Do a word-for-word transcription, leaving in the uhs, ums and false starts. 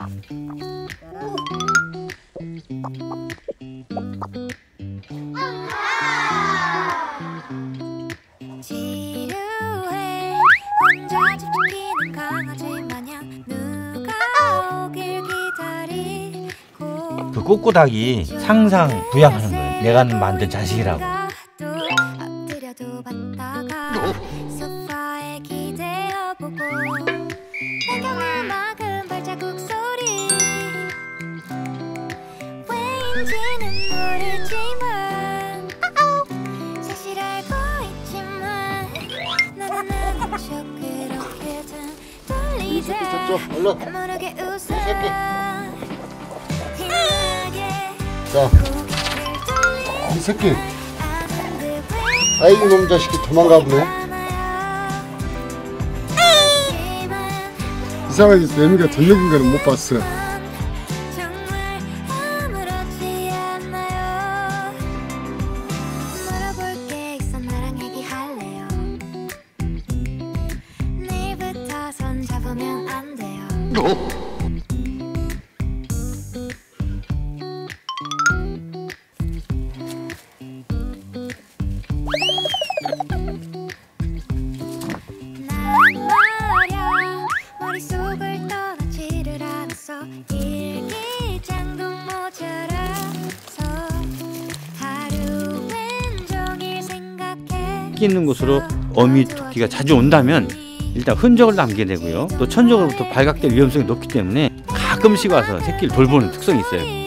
지루해 혼자 집중기는 강아지 마냥 누가 오길 기다리고 그 꼬꼬닭이 상상 부양하는 거예요. 내가 만든 자식이라고. 엎드려도 봤다가 소파에 기대어보고 배경음악은 발자국 소리 왜인지는 모르지만 사실 알고 있지만 나는 아는 척 그렇게든 떨리다 모르게 웃어 자, 이 새끼. 아이 놈 자식이 도망가 보네. 이상하게 매미가 던져긴 거는 못 봤어. 내일부터 손 잡으면 안 돼요. 머릿속을 떠나지를 않았어. 일기장도 모자라서 하루 왼종일 생각해. 토끼 있는 곳으로 어미 토끼가 자주 온다면 일단 흔적을 남게 되고요. 또 천적으로부터 발각될 위험성이 높기 때문에 가끔씩 와서 새끼를 돌보는 특성이 있어요.